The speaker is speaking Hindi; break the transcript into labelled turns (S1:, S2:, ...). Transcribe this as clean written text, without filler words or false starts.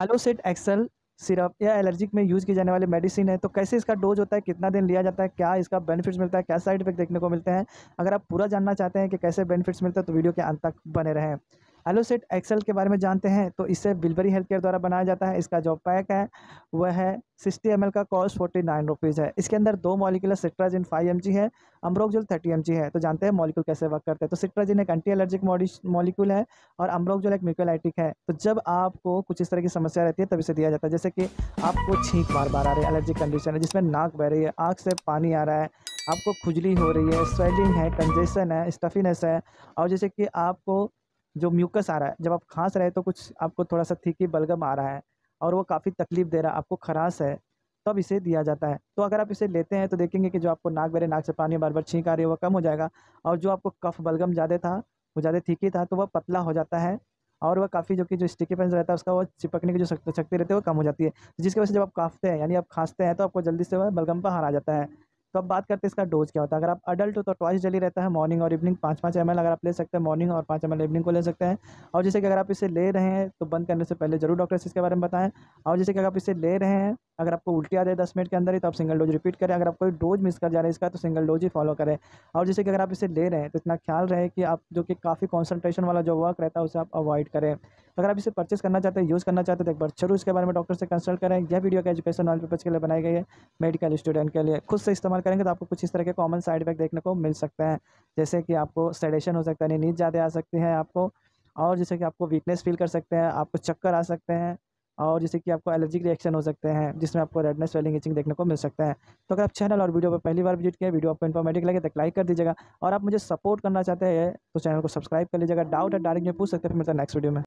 S1: एलोसेट एक्सेल सिरप या एलर्जिक में यूज़ की जाने वाली मेडिसिन है। तो कैसे इसका डोज होता है, कितना दिन लिया जाता है, क्या इसका बेनिफिट्स मिलता है, क्या साइड इफेक्ट देखने को मिलते हैं। अगर आप पूरा जानना चाहते हैं कि कैसे बेनिफिट्स मिलते हैं तो वीडियो के अंत तक बने रहें। एलोसेट एक्सेल के बारे में जानते हैं तो इसे बिलबरी हेल्थ केयर द्वारा बनाया जाता है। इसका जो पैक है वह है 60 ml का, कॉस्ट 49 रुपीज़ है। इसके अंदर 2 मॉलिक्यूलर सिट्राजिन 5 mg है, अम्ब्रोक्सोल 30 mg है। तो जानते हैं मॉलिक्यूल कैसे वर्क करते हैं। तो सिट्राजिन एक एंटी एलर्जिक मॉलिक्यूल है और अम्ब्रोक्सोल एक म्यूकोलाइटिक है। तो जब आपको कुछ इस तरह की समस्या रहती है तब इसे दिया जाता है। जैसे कि आपको छींक बार-बार आ रही है, एलर्जिक कंडीशन है जिसमें नाक बह रही है, आँख से पानी आ रहा है, आपको खुजली हो रही है, स्वेलिंग है, कंजेशन है, स्टफीनेस है, और जैसे कि आपको जो म्यूकस आ रहा है, जब आप खाँस रहे हैं तो कुछ आपको थोड़ा-सा थिकी बलगम आ रहा है और वो काफ़ी तकलीफ़ दे रहा है, आपको खराश है, तब इसे दिया जाता है। तो अगर आप इसे लेते हैं तो देखेंगे कि जो आपको नाक बह रही है, नाक से पानी बार-बार छींक आ रही है, वो कम हो जाएगा, और जो आपको कफ बलगम ज़्यादा था, वो ज़्यादा थिकी था, तो वह पतला हो जाता है, और वह काफ़ी जो कि जो स्टिकीपन रहता है उसका, वो चिपकने की जो शक्ति रहती है वो कम हो जाती है। जिसकी वजह से जब आप काँपते हैं यानी आप खाँसते हैं तो आपको जल्दी से वह बलगम बाहर आ जाता है। तो अब बात करते हैं इसका डोज़ क्या होता है। अगर आप अडल्ट हो तो ट्वाइस डेली रहता है, मॉर्निंग और इवनिंग 5-5 एमएल अगर आप ले सकते हैं मॉर्निंग, और 5 एमएल इवनिंग को ले सकते हैं। और जैसे कि अगर आप इसे ले रहे हैं तो बंद करने से पहले ज़रूर डॉक्टर से इसके बारे में बताएँ। और जैसे कि अगर आप इसे ले रहे हैं, अगर आपको उल्टी आ रही है 10 मिनट के अंदर ही, तो आप सिंगल डोज़ रिपीट करें। अगर आप कोई डोज़ मिस कर जा रहे हैं इसका तो सिंगल डोज़ ही फॉलो करें। और जैसे कि अगर आप इसे ले रहे हैं तो इतना ख्याल रहे कि आप जो कि काफ़ी कंसंट्रेशन वाला जो वर्क रहता है उसे आप अवॉइड करें। तो अगर आप इसे परचेज़ करना चाहते हैं, यूज़ करना चाहते हैं, तो एक बार ज़रूर इसके बारे में डॉक्टर से कंसल्ट करें। यह वीडियो एक एजुकेशनल पर्पज़ के लिए बनाई गई है, मेडिकल स्टूडेंट के लिए। खुद से इस्तेमाल करेंगे तो आपको कुछ इस तरह के कॉमन साइड इफेक्ट देखने को मिल सकते हैं। जैसे कि आपको सेडेशन हो सकता है, नींद ज़्यादा आ सकती है आपको, और जैसे कि आपको वीकनेस फ़ील कर सकते हैं, आपको चक्कर आ सकते हैं, और जैसे कि आपको एलर्जिक रिएक्शन हो सकते हैं, जिसमें आपको रेडनेस, स्वेलिंग, इचिंग देखने को मिल सकता है। तो अगर आप चैनल और वीडियो पर पहली बार विज़िट किए, वीडियो आपको इन्फॉर्मेटिव लगे तो एक लाइक कर दीजिएगा, और आप मुझे सपोर्ट करना चाहते हैं तो चैनल को सब्सक्राइब कर लीजिएगा। डाउट है डायरेक्ट में पूछ सकते हैं, फिर मिलते हैं नेक्स्ट वीडियो में।